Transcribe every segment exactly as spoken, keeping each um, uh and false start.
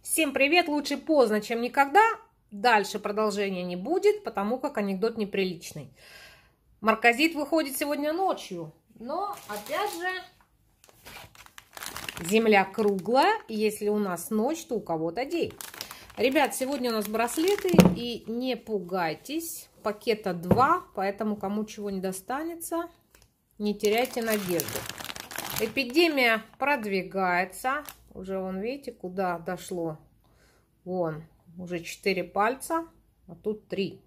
Всем привет! Лучше поздно, чем никогда. Дальше продолжения не будет, потому как анекдот неприличный. Марказит выходит сегодня ночью, но опять же земля круглая, и если у нас ночь, то у кого-то день. Ребят, сегодня у нас браслеты, и не пугайтесь, пакета два, поэтому кому чего не достанется, не теряйте надежду. Эпидемия продвигается. Уже вон, видите, куда дошло. Вон, уже четыре пальца, а тут три.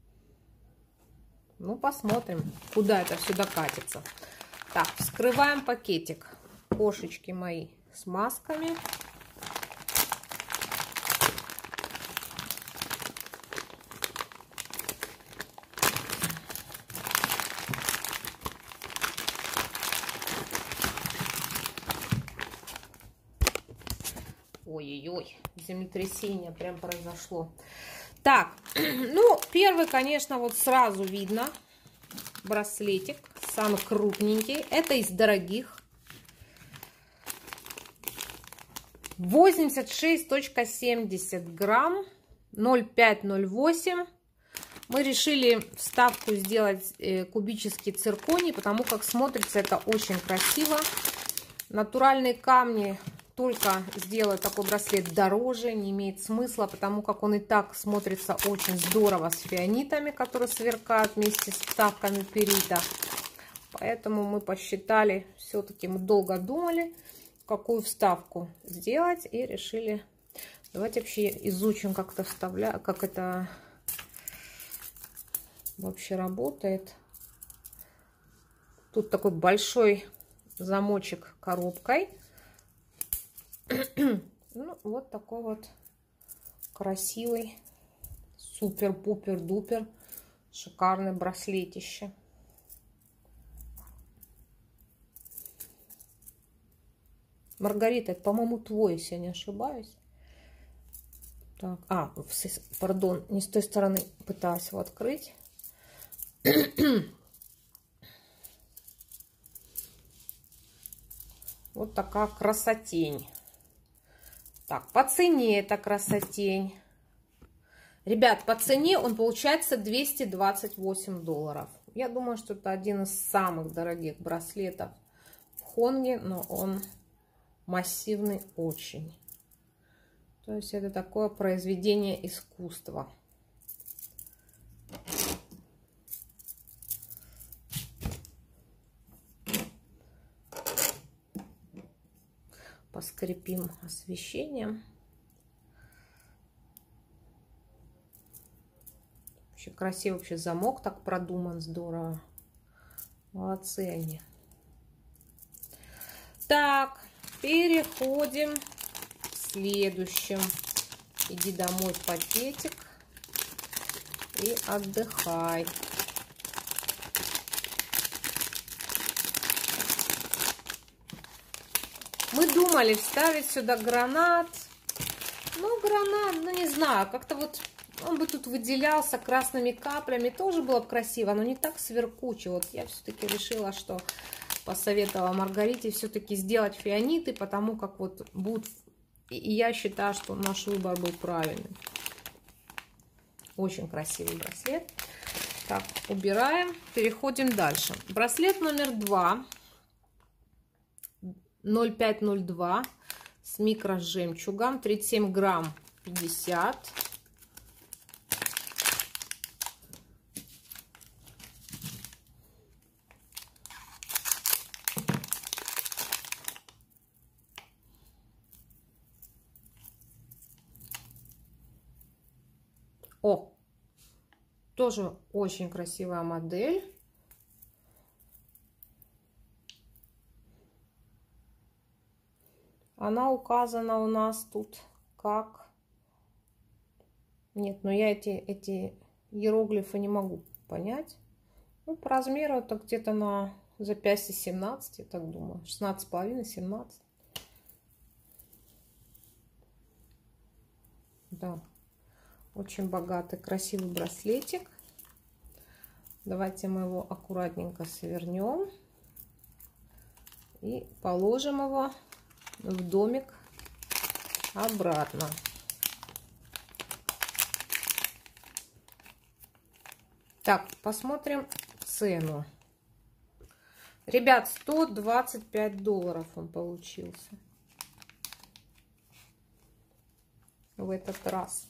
Ну, посмотрим, куда это все докатится. Так, вскрываем пакетик. Кошечки мои с масками. Ой-ой-ой, землетрясение прям произошло. Так, ну, первый, конечно, вот сразу видно браслетик, самый крупненький. Это из дорогих. восемьдесят шесть целых семьдесят сотых грамм, ноль пять ноль восемь. Мы решили вставку сделать кубический цирконий, потому как смотрится это очень красиво. Натуральные камни. Только сделать такой браслет дороже, не имеет смысла, потому как он и так смотрится очень здорово с фианитами, которые сверкают вместе с вставками перита. Поэтому мы посчитали, все-таки мы долго думали, какую вставку сделать, и решили, давайте вообще изучим, как это вставля, как это вообще работает. Тут такой большой замочек коробкой. Ну, вот такой вот красивый, супер-пупер-дупер, шикарный браслетище. Маргарита, это, по-моему, твой, если я не ошибаюсь. Так, а, пардон, не с той стороны пыталась его открыть. Вот такая красотень. Так, по цене эта красотень. Ребят, по цене он получается двести двадцать восемь долларов. Я думаю, что это один из самых дорогих браслетов в Хонге, но он массивный очень. То есть это такое произведение искусства. Поскрепим освещением. Вообще красиво, вообще замок так продуман, здорово. Молодцы они. Так, переходим к следующему. Иди домой, пакетик, и отдыхай. Мы думали вставить сюда гранат. Ну, гранат, ну не знаю, как-то вот он бы тут выделялся красными каплями. Тоже было бы красиво, но не так сверкуче. Вот я все-таки решила, что посоветовала Маргарите все-таки сделать фианиты, потому как вот будут... И я считаю, что наш выбор был правильный. Очень красивый браслет. Так, убираем. Переходим дальше. Браслет номер два. ноль пять ноль два с микрожемчугом, тридцать семь грамм пятьдесят. О, тоже очень красивая модель. Она указана у нас тут как... Нет, но я эти, эти иероглифы не могу понять. Ну, по размеру это где-то на запястье семнадцать, я так думаю. шестнадцать с половиной, семнадцать. Да, очень богатый, красивый браслетик. Давайте мы его аккуратненько свернем и положим его в домик обратно. Так, посмотрим цену. Ребят, сто двадцать пять долларов он получился в этот раз.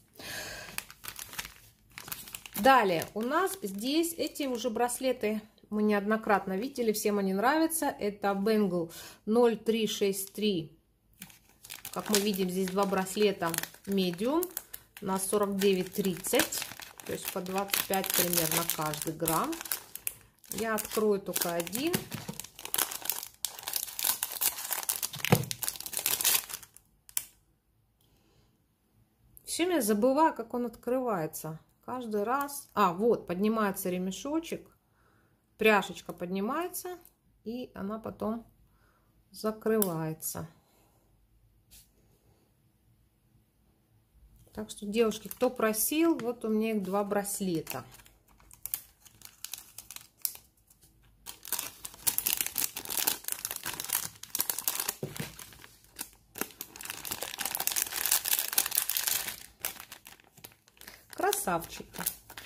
Далее у нас здесь эти уже браслеты мы неоднократно видели, всем они нравятся. Это Bengal ноль три шесть три. Как мы видим, здесь два браслета medium на сорок девять тридцать, то есть по двадцать пять примерно каждый грамм. Я открою только один. Все я забываю, как он открывается. Каждый раз. А, вот, поднимается ремешочек. Пряжечка поднимается. И она потом закрывается. Так что, девушки, кто просил, вот у меня их два браслета. Красавчика.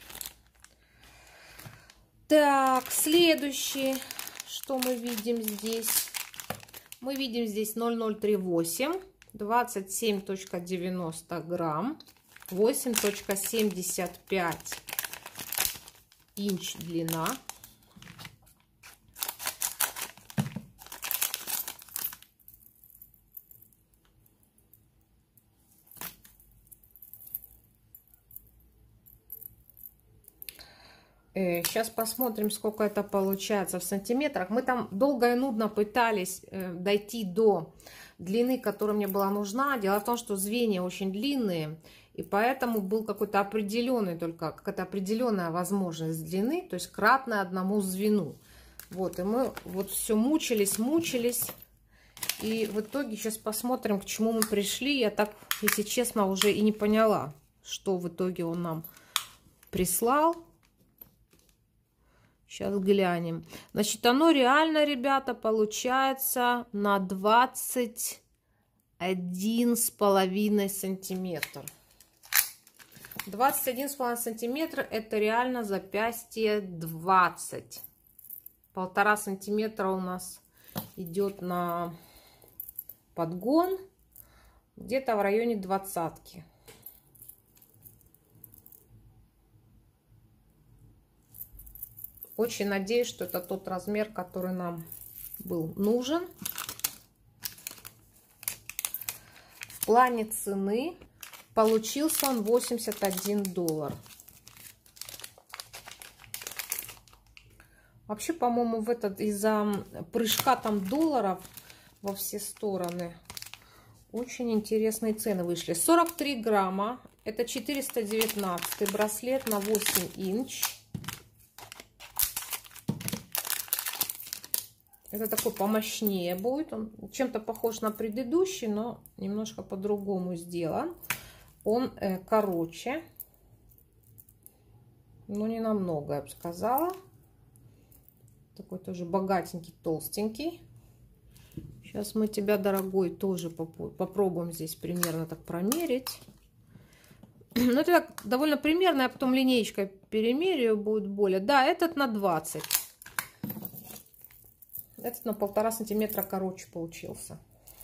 Так, следующий, что мы видим здесь? Мы видим здесь ноль ноль три восемь, двадцать семь точка девяносто грамм, восемь точка семьдесят пять инч длина. Сейчас посмотрим, сколько это получается в сантиметрах. Мы там долго и нудно пытались дойти до длины, которая мне была нужна. Дело в том, что звенья очень длинные, и поэтому был какой-то определенный, только какая-то определенная возможность длины, то есть кратная одному звену. Вот, и мы вот все мучились, мучились. И в итоге сейчас посмотрим, к чему мы пришли. Я так, если честно, уже и не поняла, что в итоге он нам прислал. Сейчас глянем. Значит, оно реально, ребята, получается на двадцать один с половиной сантиметр. двадцать один с половиной сантиметра это реально запястье двадцать. Полтора сантиметра у нас идет на подгон. Где-то в районе двадцатки. Очень надеюсь, что это тот размер, который нам был нужен. В плане цены получился он восемьдесят один доллар. Вообще, по-моему, в этот из-за прыжка там долларов во все стороны очень интересные цены вышли. сорок три грамма. Это четыреста девятнадцатый браслет на восемь инч. Это такой помощнее будет. Он чем-то похож на предыдущий, но немножко по-другому сделан. Он э, короче. Но не намного, я бы сказала. Такой тоже богатенький, толстенький. Сейчас мы тебя, дорогой, тоже попробуем здесь примерно так промерить. Ну, это так довольно примерно. Я потом линеечкой перемеряю, будет более. Да, этот на двадцать. Этот на полтора сантиметра короче получился.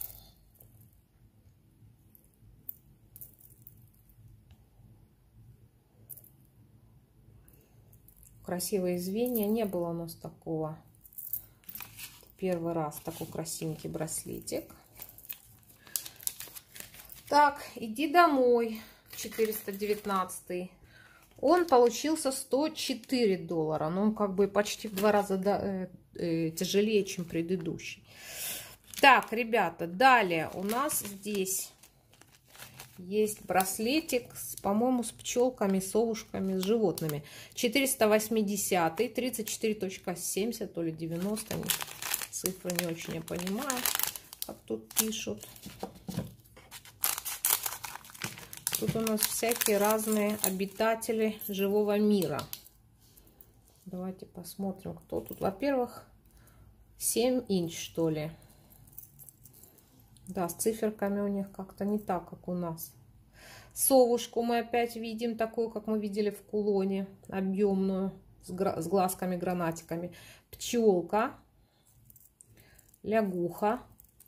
Красивые звенья. Не было у нас такого. Первый раз такой красивенький браслетик. Так, иди домой. четыреста девятнадцатый. Он получился сто четыре доллара. Ну, он как бы почти в два раза э, э, тяжелее, чем предыдущий. Так, ребята, далее у нас здесь есть браслетик, по-моему, с пчелками, совушками, с животными. четыреста восемьдесят, тридцать четыре точка семьдесят, то ли девяносто. Цифры не очень я понимаю, как тут пишут. Тут у нас всякие разные обитатели живого мира. Давайте посмотрим, кто тут. Во-первых, семь инч, что ли. Да, с циферками у них как-то не так, как у нас. Совушку мы опять видим, такую, как мы видели в кулоне, объемную. с, с глазками-гранатиками. Пчелка. Лягуха.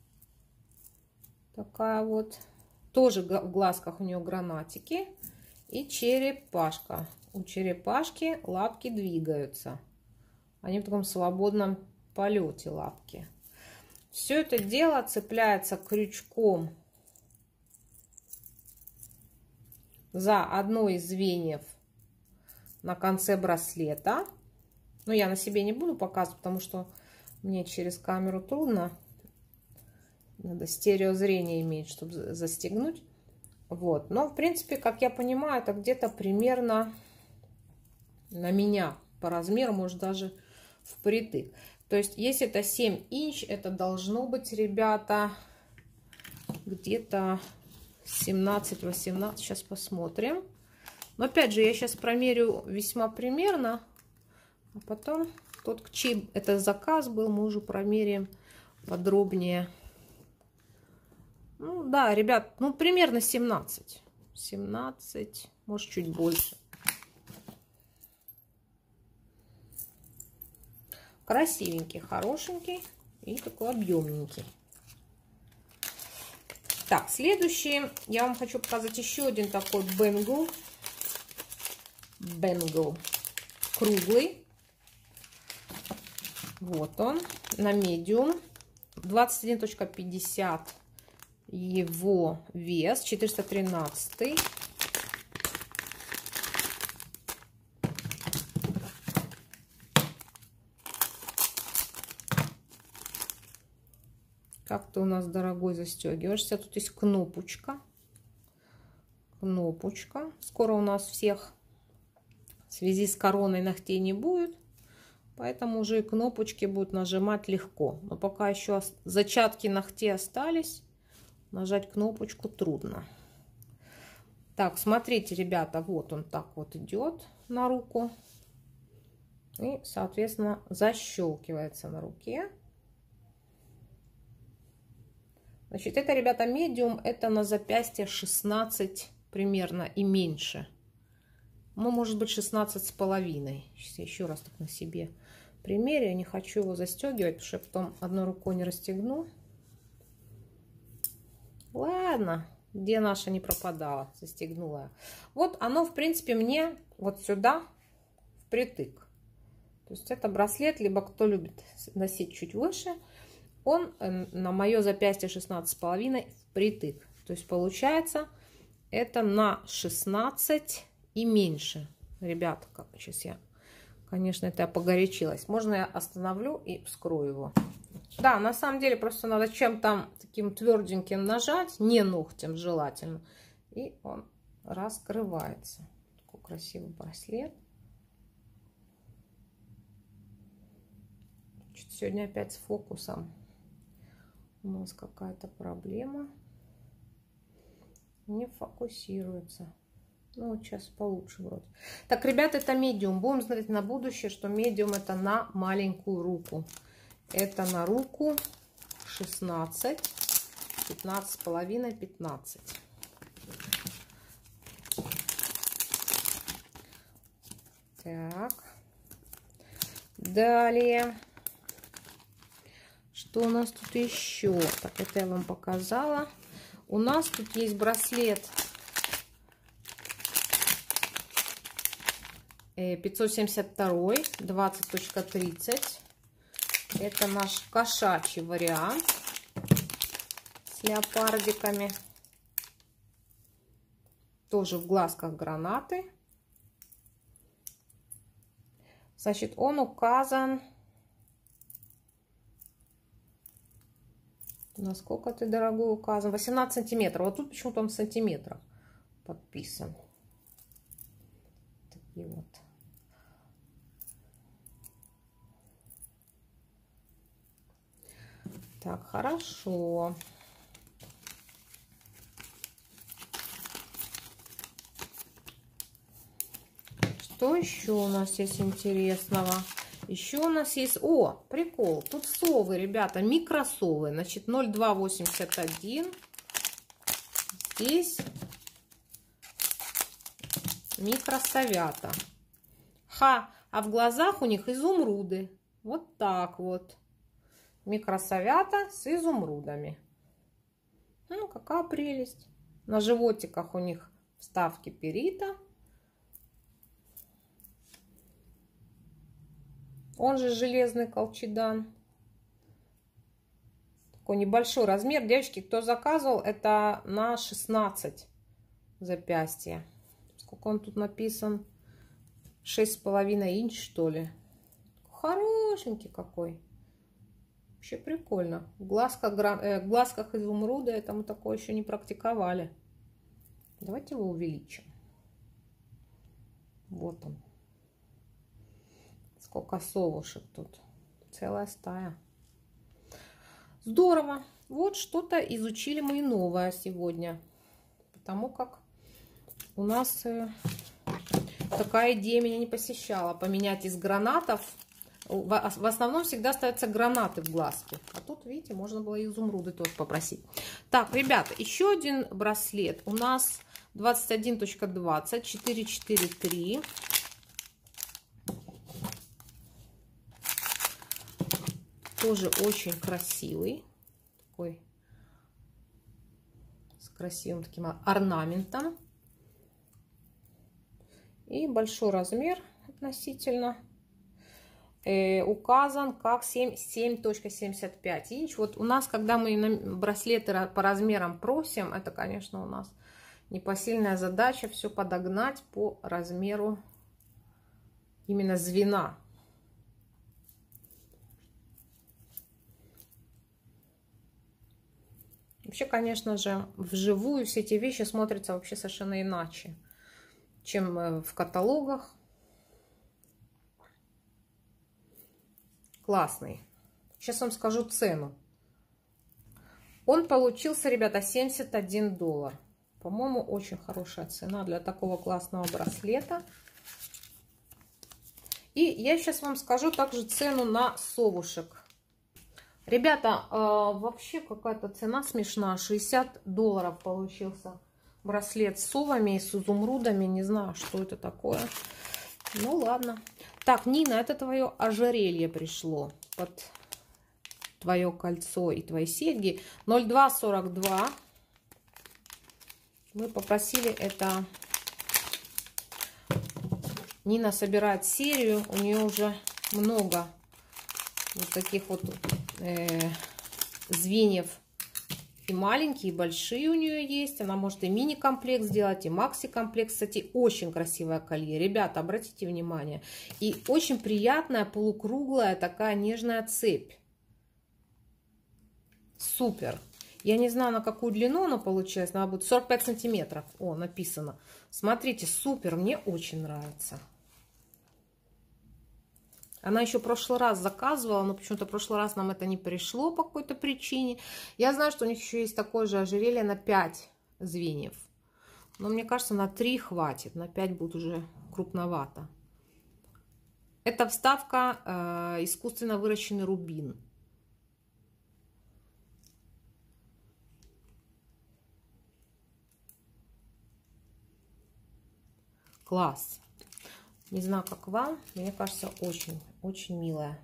Такая вот. Тоже в глазках у нее гранатики. И черепашка. У черепашки лапки двигаются. Они в таком свободном полете лапки. Все это дело цепляется крючком за одно из звеньев на конце браслета. Но я на себе не буду показывать, потому что мне через камеру трудно. Надо стереозрение иметь, чтобы застегнуть. Вот. Но, в принципе, как я понимаю, это где-то примерно на меня по размеру, может, даже впритык. То есть, если это семь инч, это должно быть, ребята, где-то семнадцать-восемнадцать. Сейчас посмотрим. Но, опять же, я сейчас промерю весьма примерно. А потом, тот, чей это заказ был, мы уже промеряем подробнее. Ну, да, ребят, ну, примерно семнадцать. семнадцать, может, чуть больше. Красивенький, хорошенький и такой объемненький. Так, следующий я вам хочу показать еще один такой бенгл. Бенгл. Круглый. Вот он. На медиум. двадцать один пятьдесят его вес. четыреста тринадцать. Как ты у нас, дорогой, застегиваешься? Тут есть кнопочка. Кнопочка. Скоро у нас всех в связи с короной ногтей не будет. Поэтому уже и кнопочки будут нажимать легко. Но пока еще зачатки ногтей остались, нажать кнопочку трудно. Так, смотрите, ребята, вот он так вот идет на руку. И, соответственно, защелкивается на руке. Значит, это, ребята, медиум, это на запястье шестнадцать примерно и меньше. Ну, может быть, шестнадцать с половиной. Сейчас я еще раз так на себе примерю. Я не хочу его застегивать, потому что я потом одной рукой не расстегну. Ладно, где наша не пропадала, застегнула. Вот оно, в принципе, мне вот сюда впритык. То есть это браслет, либо кто любит носить чуть выше, он на мое запястье шестнадцать с половиной впритык. То есть получается это на шестнадцать и меньше. Ребята, как сейчас я, конечно, это я погорячилась. Можно я остановлю и вскрою его? Да, на самом деле просто надо чем-то таким тверденьким нажать, не ногтем желательно. И он раскрывается. Такой красивый браслет. Сегодня опять с фокусом. У нас какая-то проблема. Не фокусируется. Ну, вот сейчас получше вроде. Так, ребята, это медиум. Будем знать на будущее, что медиум это на маленькую руку. Это на руку шестнадцать, пятнадцать с половиной, пятнадцать. Так. Далее. Что у нас тут еще? Так, это я вам показала. У нас тут есть браслет пятьсот семьдесят два, двадцать тридцать. Это наш кошачий вариант с леопардиками. Тоже в глазках гранаты. Значит, он указан... Насколько ты, дорогой, указан? восемнадцать сантиметров. Вот тут почему-то он в сантиметрах подписан. Такие вот. Так, хорошо. Что еще у нас есть интересного? Еще у нас есть... О, прикол. Тут совы, ребята, микросовы. Значит, ноль два восемьдесят один. Здесь микросовята. Ха! а в глазах у них изумруды. Вот так вот. Микросовята с изумрудами. Ну, какая прелесть. На животиках у них вставки перита. Он же железный колчедан. Такой небольшой размер. Девочки, кто заказывал, это на шестнадцать запястья. Сколько он тут написан? шесть с половиной инч, что ли. Хорошенький какой. Вообще прикольно. В глазках, э, в глазках изумруда это мы такое еще не практиковали. Давайте его увеличим. Вот он. Сколько совушек тут. Целая стая. Здорово. Вот что-то изучили мы новое сегодня. Потому как у нас э, такая идея меня не посещала. Поменять из гранатов. В, в основном всегда ставятся гранаты в глазки. А тут, видите, можно было изумруды тоже попросить. Так, ребята, еще один браслет. У нас двадцать один точка двадцать, четыре четыре три. Тоже очень красивый. Такой с красивым таким орнаментом. И большой размер относительно. Э, указан как семь точка семьдесят пять инч. Вот у нас, когда мы браслеты по размерам просим, это, конечно, у нас непосильная задача все подогнать по размеру именно звена. Вообще, конечно же, вживую все эти вещи смотрятся вообще совершенно иначе, чем в каталогах. Классный. Сейчас вам скажу цену. Он получился, ребята, семьдесят один доллар. По-моему, очень хорошая цена для такого классного браслета. И я сейчас вам скажу также цену на совушек. Ребята, э, вообще какая-то цена смешная. шестьдесят долларов получился браслет с совами и с изумрудами. Не знаю, что это такое. Ну ладно. Так, Нина, это твое ожерелье пришло под твое кольцо и твои серьги. ноль два сорок два. Мы попросили это. Нина собирает серию. У нее уже много вот таких вот э, звеньев. И маленькие, и большие у нее есть. Она может и мини-комплект сделать, и макси-комплект. Кстати, очень красивое колье. Ребята, обратите внимание. И очень приятная, полукруглая, такая нежная цепь. Супер. Я не знаю, на какую длину она получилась. Она будет сорок пять сантиметров. О, написано. Смотрите, супер. Мне очень нравится. Она еще в прошлый раз заказывала, но почему-то в прошлый раз нам это не пришло по какой-то причине. Я знаю, что у них еще есть такое же ожерелье на пять звеньев. Но мне кажется, на три хватит. На пять будет уже крупновато. Это вставка э, искусственно выращенный рубин. Класс. Не знаю, как вам. Мне кажется, очень, очень милая.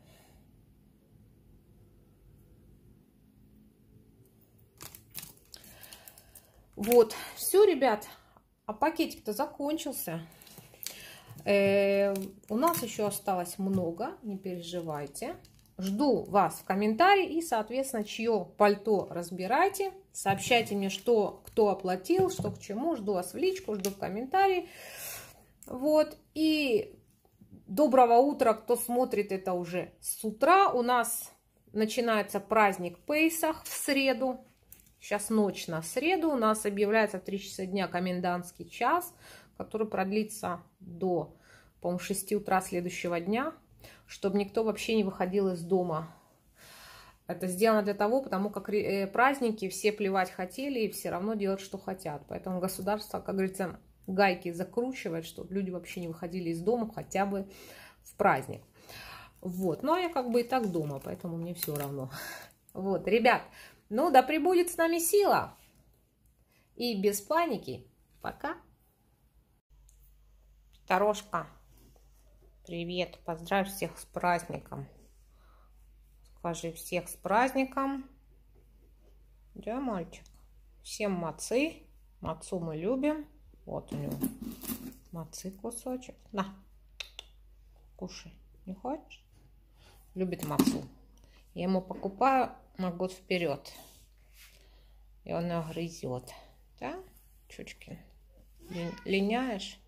Вот. Все, ребят. А пакетик-то закончился. Э, у нас еще осталось много. Не переживайте. Жду вас в комментарии. И, соответственно, чье пальто разбирайте. Сообщайте мне, что кто оплатил, что к чему. Жду вас в личку, жду в комментарии. Вот, и доброго утра, кто смотрит это уже с утра. У нас начинается праздник Пейсах в среду. Сейчас ночь на среду. У нас объявляется в три часа дня комендантский час, который продлится до, по-моему, шести утра следующего дня, чтобы никто вообще не выходил из дома. Это сделано для того, потому как праздники все плевать хотели и все равно делать, что хотят. Поэтому государство, как говорится, гайки закручивать, чтобы люди вообще не выходили из дома хотя бы в праздник. Вот. Ну, а я как бы и так дома, поэтому мне все равно. Вот, ребят, ну, да пребудет с нами сила. И без паники. Пока. Дорожка. Привет, поздравь всех с праздником. Скажи всех с праздником. Да, мальчик? Всем мацы. Мацу мы любим. Вот у него мацы кусочек. На, кушай. Не хочешь? Любит мацу. Я ему покупаю на год вперед. И он ее грызет. Да, Чучкин? Линяешь?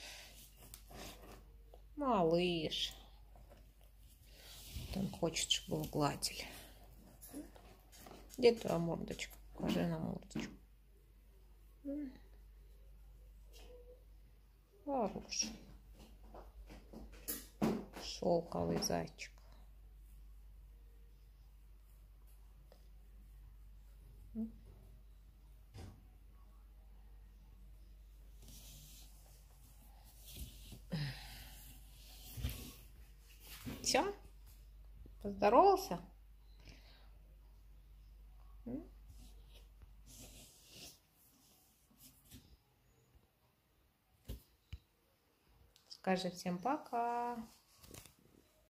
Малыш. Он хочет, чтобы его гладили. Где твоя мордочка? Покажи на мордочку. Хороший. Шелковый зайчик. Все? Поздоровался? Скажи всем пока.